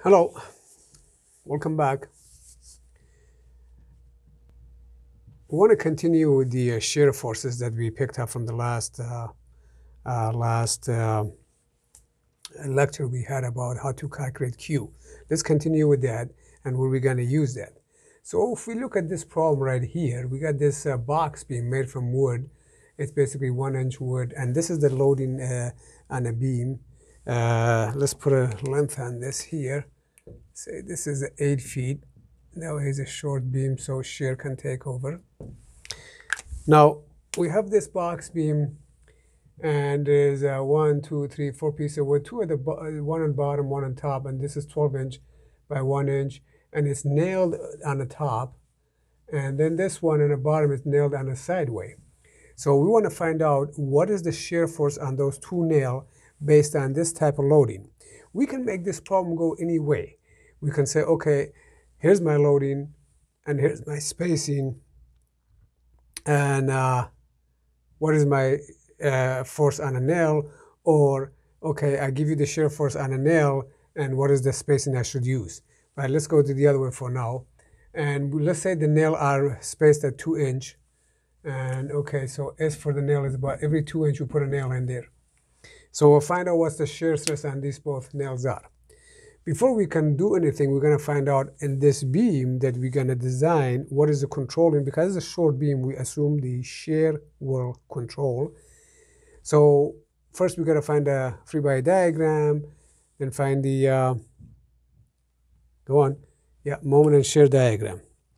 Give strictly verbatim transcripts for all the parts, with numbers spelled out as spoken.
Hello, welcome back. We want to continue with the uh, shear forces that we picked up from the last uh, uh, last uh, lecture we had about how to calculate Q. Let's continue with that and where we're going to use that. So if we look at this problem right here, we got this uh, box being made from wood. It's basically one inch wood, and this is the loading uh, on a beam. Uh, let's put a length on this here. Say this is eight feet. Now here's a short beam, so shear can take over. Now we have this box beam, and there's uh, one, two, three, four pieces of wood. Two at the one on the bottom, one on top, and this is twelve inch by one inch, and it's nailed on the top. And then this one on the bottom is nailed on the sideway. So we want to find out what is the shear force on those two nails based on this type of loading. We can make this problem go any way. We can say, okay, here's my loading, and here's my spacing, and uh, what is my uh, force on a nail? Or, okay, I give you the shear force on a nail, and what is the spacing I should use? But let's go to the other way for now. And let's say the nail are spaced at two inch. And okay, so S for the nail is about every two inch you put a nail in there. So we'll find out what the shear stress on these both nails are. Before we can do anything, we're going to find out in this beam that we're going to design what is the controlling. Because it's a short beam, we assume the shear will control. So first we got to find a free body diagram, then find the, uh, go on, yeah, moment and shear diagram.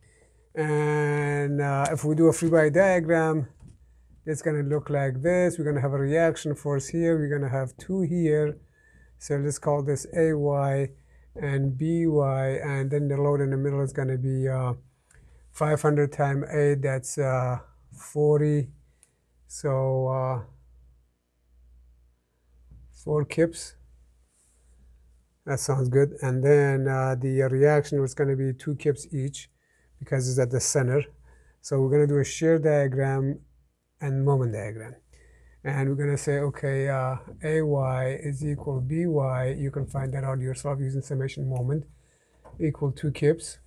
And uh, if we do a free body diagram, it's going to look like this. We're going to have a reaction force here. We're going to have two here. So let's call this A Y and B Y, and then the load in the middle is going to be uh, five hundred times eight, that's uh, forty. So uh, four kips. That sounds good. And then uh, the reaction was going to be two kips each because it's at the center. So we're going to do a shear diagram and moment diagram. And we're going to say, okay, uh, A Y is equal B Y. You can find that out yourself using summation moment, equal two kips.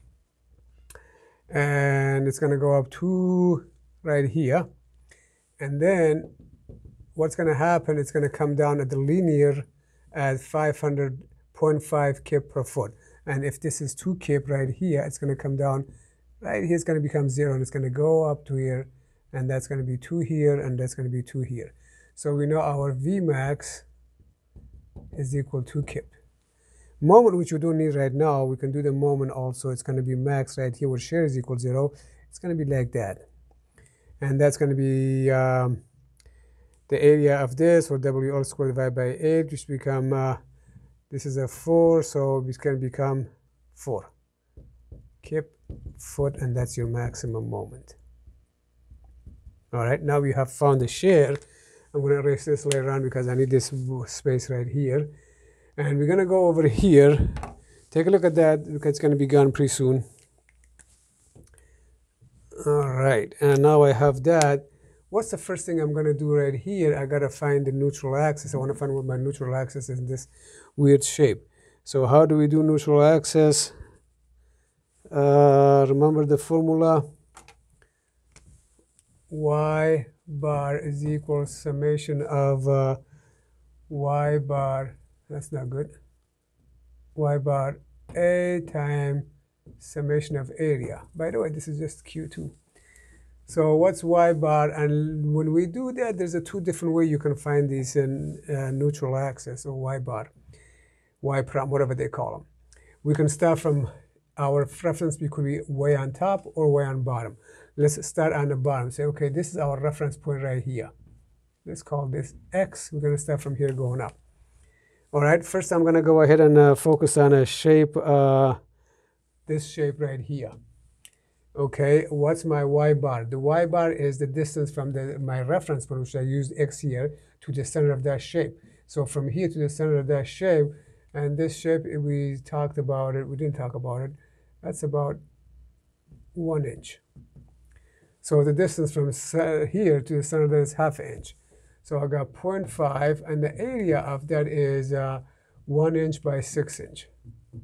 And it's going to go up two right here. And then what's going to happen, it's going to come down at the linear at five hundred point five kip per foot. And if this is two kip right here, it's going to come down right here. It's going to become zero, and it's going to go up to here. And that's going to be two here, and that's going to be two here. So we know our V max is equal to kip. Moment, which we don't need right now, we can do the moment also. It's going to be max right here where shear is equal to zero. It's going to be like that. And that's going to be um, the area of this, or W all squared divided by eight, which become, uh, this is a four, so it's going to become four. Kip, foot, and that's your maximum moment. All right, now we have found the shear. I'm going to erase this later on because I need this space right here. And we're going to go over here. Take a look at that because it's going to be gone pretty soon. All right, and now I have that. What's the first thing I'm going to do right here? I got to find the neutral axis. I want to find what my neutral axis is in this weird shape. So how do we do neutral axis? Uh, remember the formula? Y bar is equal summation of uh, Y bar, that's not good, Y bar A time summation of area. By the way, this is just Q two. So what's Y bar? And when we do that, there's a two different way you can find these in uh, neutral axis, or Y bar, Y prime, whatever they call them. We can start from our reference could be way on top or way on bottom. Let's start on the bottom. Say, okay, this is our reference point right here. Let's call this X. We're going to start from here going up. All right, first I'm going to go ahead and uh, focus on a shape, uh, this shape right here. Okay, what's my Y bar? The Y bar is the distance from the, my reference point, which I used X here, to the center of that shape. So from here to the center of that shape, and this shape, we talked about it, we didn't talk about it, that's about one inch. So the distance from here to the center is half inch. So I got zero point five, and the area of that is uh, one inch by six inch.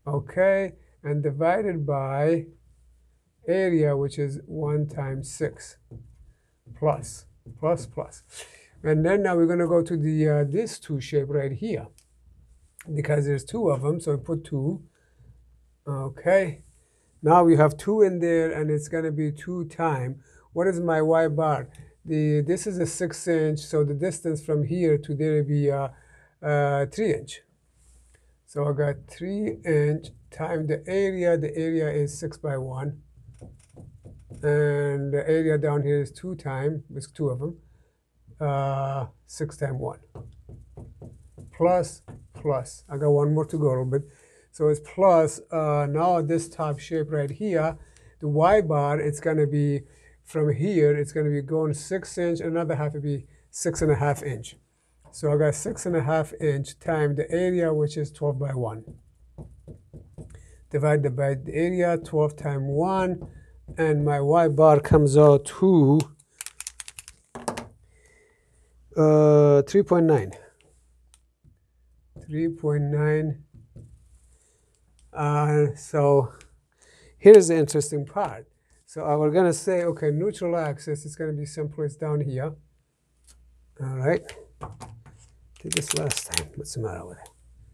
okay, and divided by area, which is one times six, plus, plus, plus. And then now we're going to go to the uh, this two shape right here, because there's two of them, so we put two. Okay, now we have two in there, and it's going to be two times. What is my y bar? The this is a six inch, so the distance from here to there will be uh, uh, three inch. So I got three inch times the area. The area is six by one, and the area down here is two times. There's two of them. Uh, six times one. Plus, plus. I got one more to go a little bit. So it's plus, uh, now this top shape right here, the y bar, it's going to be from here, it's going to be going six inch, another half will be six and a half inch. So I got six and a half inch times the area, which is twelve by one. Divided by the area, twelve times one, and my y bar comes out to uh, three point nine. three point nine. Uh, so here's the interesting part. So uh, we're going to say, okay, neutral axis is going to be someplace down here. All right. Did this last time. What's the matter with it?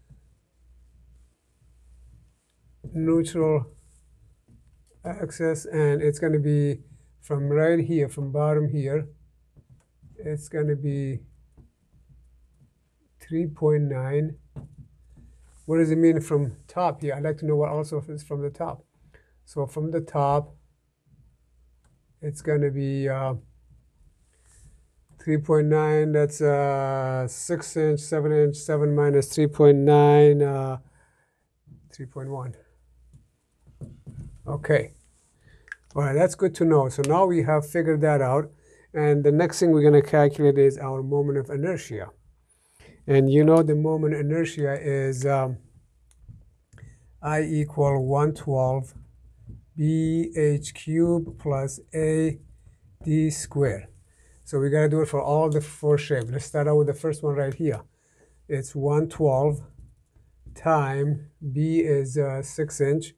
Neutral axis, and it's going to be from right here, from bottom here. It's going to be three point nine. What does it mean from top here? I'd like to know what also is from the top. So from the top, it's going to be uh, three point nine. That's uh, six inch, seven inch, seven minus three point nine, uh, three point one. Okay. All right, that's good to know. So now we have figured that out. And the next thing we're going to calculate is our moment of inertia. And you know the moment inertia is um, I equal one twelve B H cubed plus A D squared. So we got to do it for all the four shapes. Let's start out with the first one right here. It's one twelve times B is uh, six inch.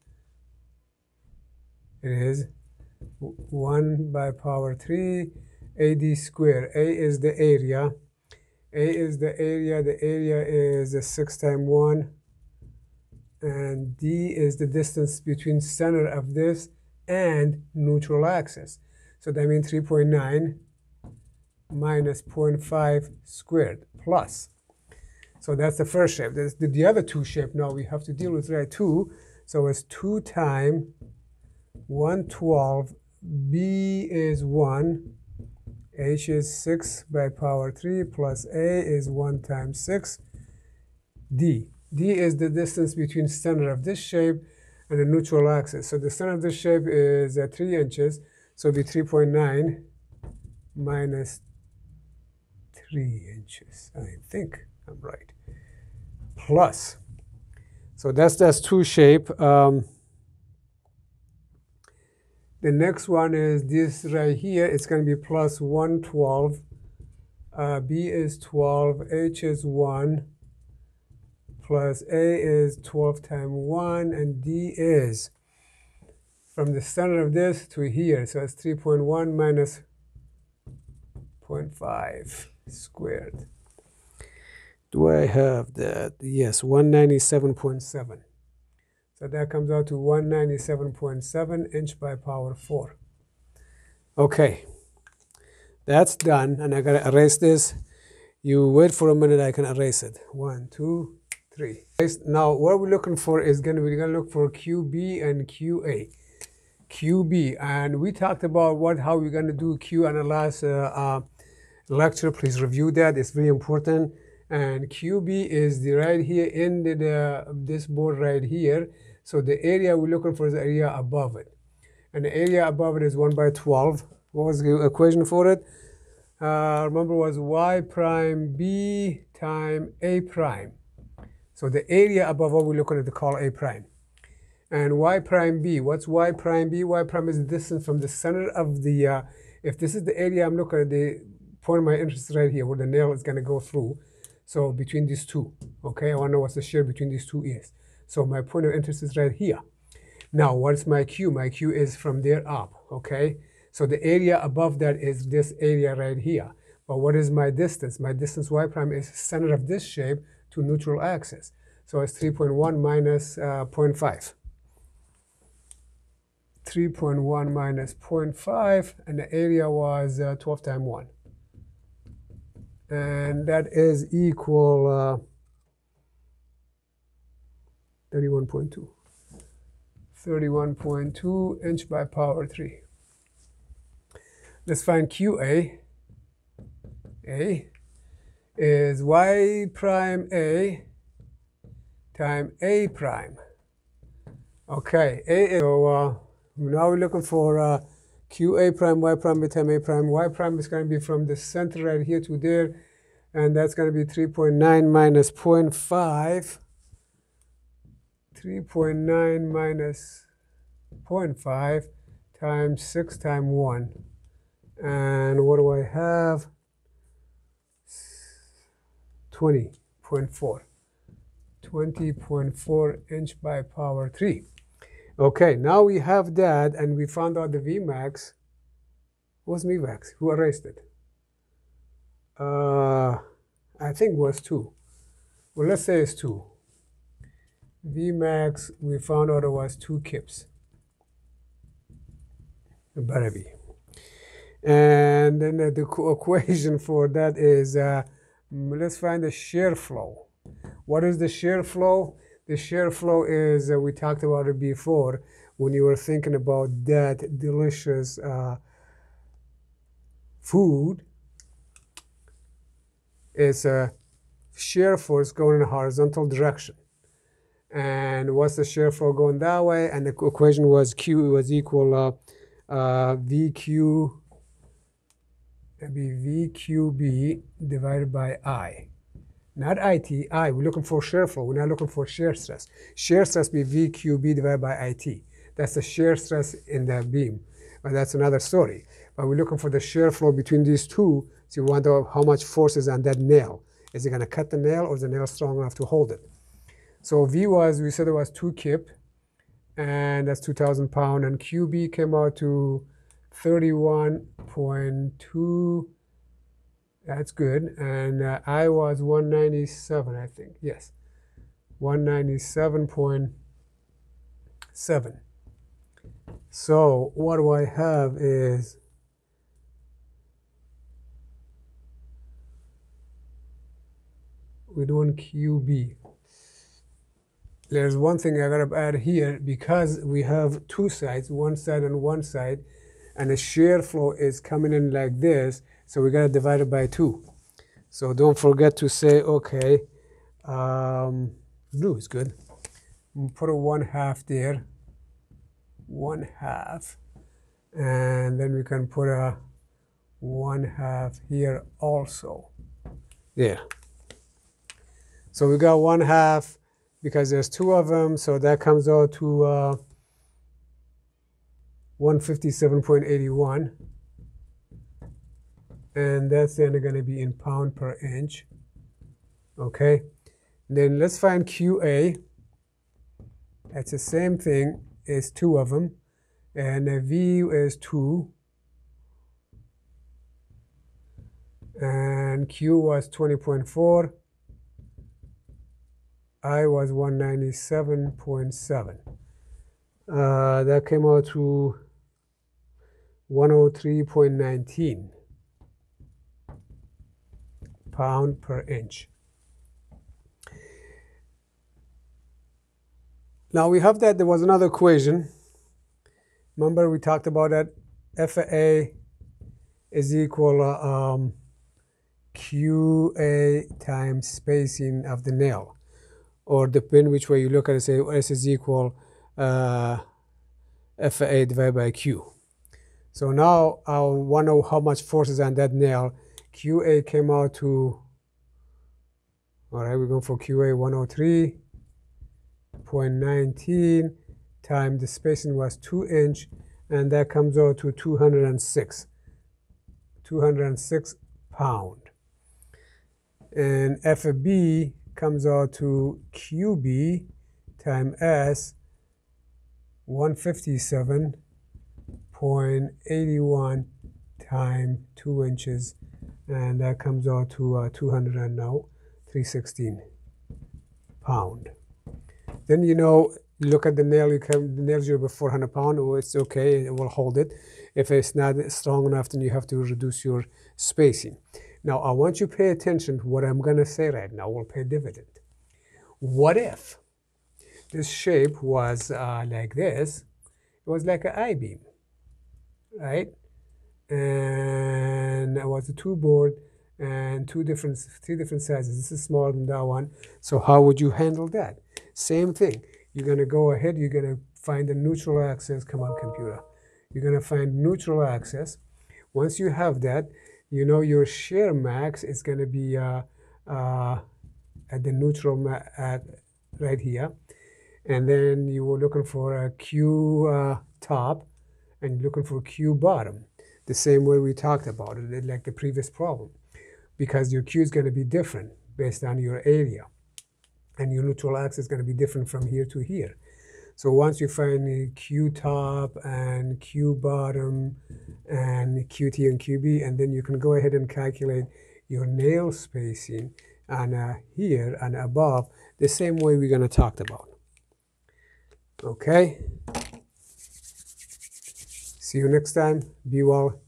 It is one by power three A D squared. A is the area. A is the area, the area is a six times one, and D is the distance between center of this and neutral axis. So that means three point nine minus zero point five squared plus. So that's the first shape. There's the, the other two shape now we have to deal with right too. So it's two times one twelve, B is one, H is six by power three plus A is one times six. D. D is the distance between center of this shape and the neutral axis. So the center of this shape is uh, three inches. So it'll be three point nine minus three inches. I think I'm right. Plus. So that's that's two shape. Um, The next one is this right here. It's going to be plus one twelve. Uh, B is twelve. H is one. Plus A is twelve times one. And D is from the center of this to here. So it's three point one minus zero point five squared. Do I have that? Yes, one ninety-seven point seven. So that comes out to one ninety-seven point seven inch by power four. Okay, that's done, and I gotta erase this. You wait for a minute, I can erase it. One, two, three. Now, what we're looking for is gonna we're gonna look for Q B and Q A. Q B, and we talked about what how we're gonna do Q on the last uh, uh, lecture. Please review that; it's very important. And Q B is the right here in the, the this board right here. So the area we're looking for is the area above it. And the area above it is one by twelve. What was the equation for it? Uh, remember, it was y prime b times a prime. So the area above what we're looking at to call a prime. And y prime b, what's y prime b? Y prime is the distance from the center of the, uh, if this is the area I'm looking at, the point of my interest right here, where the nail is going to go through. So between these two, okay? I want to know what the shear between these two is. So my point of interest is right here. Now, what's my Q? My Q is from there up, okay? So the area above that is this area right here. But what is my distance? My distance y prime is center of this shape to neutral axis. So it's three point one minus uh, zero point five. three point one minus zero point five, and the area was uh, twelve times one. And that is equal uh, thirty-one point two. thirty-one point two inch by power three. Let's find Q A. A is y prime A times A prime. Okay, A is, so uh, now we're looking for uh, Q A prime, Y prime, times A prime. Y prime is going to be from the center right here to there, and that's going to be three point nine minus zero point five. three point nine minus zero point five times six times one. And what do I have? twenty point four. twenty point four inch by power three. Okay, now we have that, and we found out the Vmax. What's Vmax? Who erased it? Uh, I think it was two. Well, let's say it's two. Vmax, we found out it was two kips. It better be. And then the, the equation for that is, uh, let's find the shear flow. What is the shear flow? The shear flow is, uh, we talked about it before, when you were thinking about that delicious uh, food. It's a shear force going in a horizontal direction. And what's the shear flow going that way? And the equation was Q was equal uh, uh, V Q, that'd be V Q B divided by I. Not I T, I. We're looking for shear flow. We're not looking for shear stress. Shear stress be V Q B divided by I T. That's the shear stress in the beam. But that's another story. But we're looking for the shear flow between these two. So we want to know how much force is on that nail. Is it going to cut the nail, or is the nail strong enough to hold it? So V was, we said it was two kip, and that's two thousand pounds. And Q B came out to thirty-one point two. That's good. And uh, I was one ninety-seven, I think. Yes, one ninety-seven point seven. So what do I have is we're doing Q B. There's one thing I gotta add here, because we have two sides, one side and one side, and the shear flow is coming in like this, so we gotta divide it by two. So don't forget to say, okay, um, blue is good. We'll put a one half there, one half, and then we can put a one half here also. There. So we got one half, because there's two of them, so that comes out to uh, one fifty-seven point eight one. And that's then going to be in pound per inch. Okay. Then let's find Q A. That's the same thing. It's two of them. And the V is two. And Q was twenty point four. I was one ninety-seven point seven. Uh, that came out to one oh three point one nine pound per inch. Now we have that. There was another equation. Remember we talked about that F A is equal uh, um, Q A times spacing of the nail. Or depending which way you look at it, say S is equal uh, F A divided by Q. So now I want to know how much force is on that nail. Q A came out to, all right, we're going for Q A one oh three point one nine times the spacing was two inch, and that comes out to two hundred six. two hundred six pound. And F B comes out to Q B times S one fifty-seven point eight one times two inches, and that comes out to uh, two hundred and now three sixteen pound. Then you know, look at the nail. You can the nails are about four hundred pound. Oh, it's okay. It will hold it. If it's not strong enough, then you have to reduce your spacing. Now I want you to pay attention to what I'm going to say right now. Will pay dividend. What if this shape was uh, like this? It was like an I-beam, right? And it was a two board and two different, three different sizes. This is smaller than that one. So how would you handle that? Same thing. You're going to go ahead. You're going to find the neutral axis. Come on, computer. You're going to find neutral axis. Once you have that, you know your shear max is going to be uh, uh, at the neutral ma at right here. And then you were looking for a Q uh, top and you're looking for Q bottom. The same way we talked about it, like the previous problem. Because your Q is going to be different based on your area. And your neutral axis is going to be different from here to here. So once you find the Q top and Q bottom and Q T and Q B, and then you can go ahead and calculate your nail spacing on uh, here and above, the same way we're going to talk about. Okay? See you next time. Be well.